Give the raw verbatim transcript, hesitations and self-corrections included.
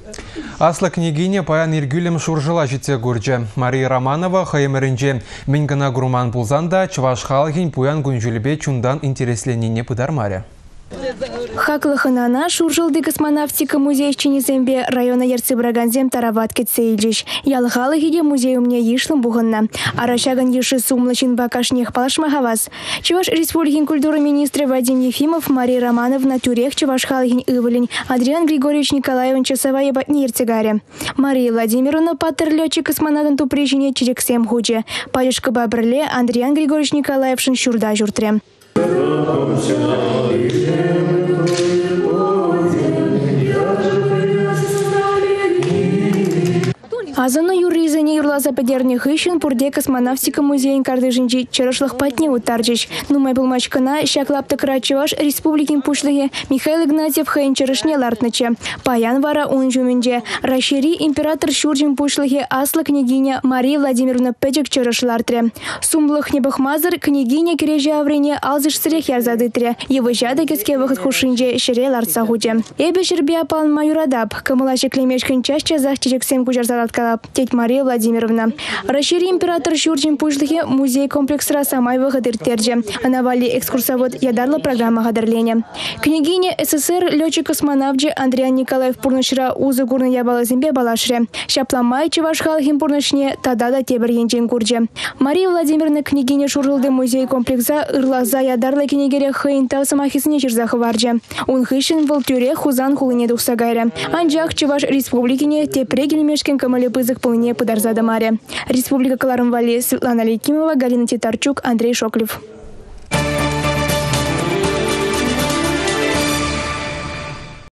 Асла княгиня паян иргюлем шуржыла житсе гурджа. Мария Романова хайымерінже Мингана Груман Пулзанда чваш халгин пуян гунжулебе чундан интересленіне пыдармаре. Хаклаханана шуржылды космонавтика музей Чинизембе района Ярцы-Браганзем тарават кетсейлжиш. Ялхалыхиде музей умне ишлым буғынна. Арашаган еші сумлачин бакашнех палшмахавас. Чуваш республикин культуры министры Вадим Ефимов, Мария Романовна Тюрех, Чуваш халыхин Ивалин, Адриан Григорьевич Николаевич Часовая Батнирцегаре. Мария Владимировна паттер летчик космонавтын тупрежине Черексем худже. Падешка бабрле Адриан Григорьевич Николаевшин шурда журтре. Азаны юризане юрлаза подерних ищен пурде космонавтика музейн кардыжинчи черышлых патне утарджич. Нумай булмачкана щаклапта крачеваш республикин пушлыге Михаил Игнатьев хайын черышне лартначе. Паян вара унжуминже. Рашери император шурджин пушлыге асла княгиня Мария Владимировна Педжик черыш лартре. Сумблых небахмазар княгиня кереже аврене алзыш срех ярзадытре. Его жада кеске выход хушинже шере ларца худе. Эбе жербия палан маюрадаб. Камылачы клемешкин чашча захчичек сем кужарзадаткала. Теть Мария Владимировна. Расшири император Шурджин пушлыхе музей комплекса самай выходыр терже. Анавали экскурсовод ядарла программа гадарления. Княгиня СССР летчик-космонавт Андриан Николаев пурнышра узы гурны ябалазимбе балашре. Шапламай чеваш халхим пурнышне тадада тебер енчен курже. Мария Владимировна княгиня шурылды музей комплекса ырлаза ядарла княгире хыйнтау самахисне черзахыварже. Он хыщен в тюре хузан хулыне духсагайре. Анжах чеваш республикине тепрегель мешкен камале пызык полне подарзада маре. Республика Каларымвали, Светлана Лейкимова, Галина Титарчук, Андрей Шоклев.